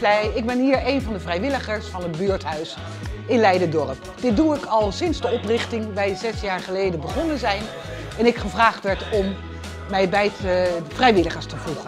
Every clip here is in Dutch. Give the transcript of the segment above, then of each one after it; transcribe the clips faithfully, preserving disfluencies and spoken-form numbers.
Vlei. Ik ben hier een van de vrijwilligers van het buurthuis in Leiden-dorp. Dit doe ik al sinds de oprichting, wij zes jaar geleden begonnen zijn. En ik gevraagd werd om mij bij de vrijwilligers te voegen.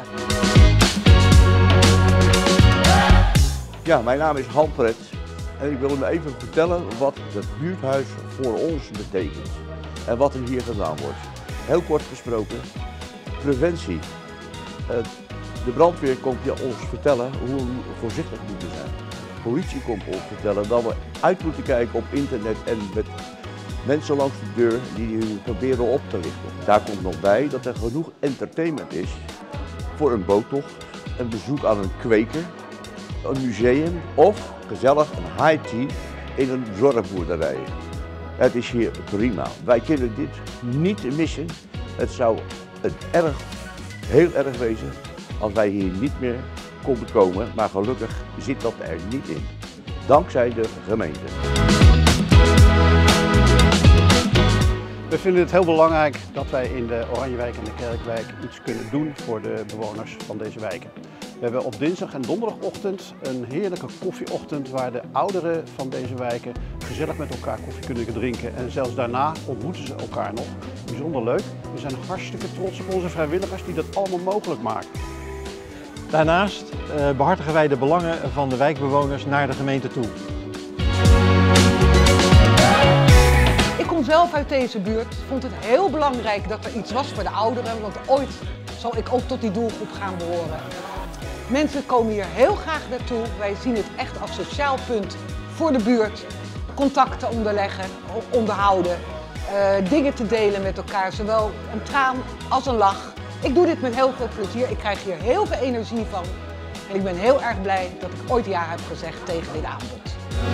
Ja, mijn naam is Hanfred en ik wil u even vertellen wat het buurthuis voor ons betekent en wat er hier gedaan wordt. Heel kort gesproken, preventie. De brandweer komt je ons vertellen hoe we voorzichtig moeten zijn. De politie komt ons vertellen dat we uit moeten kijken op internet en met mensen langs de deur die u proberen op te lichten. Daar komt nog bij dat er genoeg entertainment is voor een boottocht, een bezoek aan een kweker, een museum of gezellig een high tea in een zorgboerderij. Het is hier prima. Wij kunnen dit niet missen. Het zou het erg, heel erg wezen als wij hier niet meer konden komen, maar gelukkig zit dat er niet in. Dankzij de gemeente. We vinden het heel belangrijk dat wij in de Oranjewijk en de Kerkwijk iets kunnen doen voor de bewoners van deze wijken. We hebben op dinsdag en donderdagochtend een heerlijke koffieochtend waar de ouderen van deze wijken gezellig met elkaar koffie kunnen drinken. En zelfs daarna ontmoeten ze elkaar nog. Bijzonder leuk. We zijn hartstikke trots op onze vrijwilligers die dat allemaal mogelijk maken. Daarnaast uh, behartigen wij de belangen van de wijkbewoners naar de gemeente toe. Ik kom zelf uit deze buurt, vond het heel belangrijk dat er iets was voor de ouderen, want ooit zal ik ook tot die doelgroep gaan behoren. Mensen komen hier heel graag naartoe. Wij zien het echt als sociaal punt voor de buurt. Contacten onderleggen, onderhouden, uh, dingen te delen met elkaar, zowel een traan als een lach. Ik doe dit met heel veel plezier. Ik krijg hier heel veel energie van. En ik ben heel erg blij dat ik ooit ja heb gezegd tegen dit aanbod.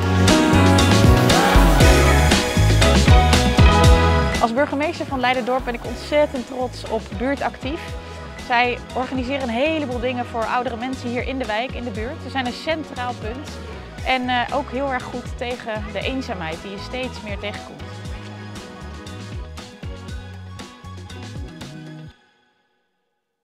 Als burgemeester van Leiden-dorp ben ik ontzettend trots op Buurtactief. Zij organiseren een heleboel dingen voor oudere mensen hier in de wijk, in de buurt. Ze zijn een centraal punt en uh, ook heel erg goed tegen de eenzaamheid die je steeds meer tegenkomt.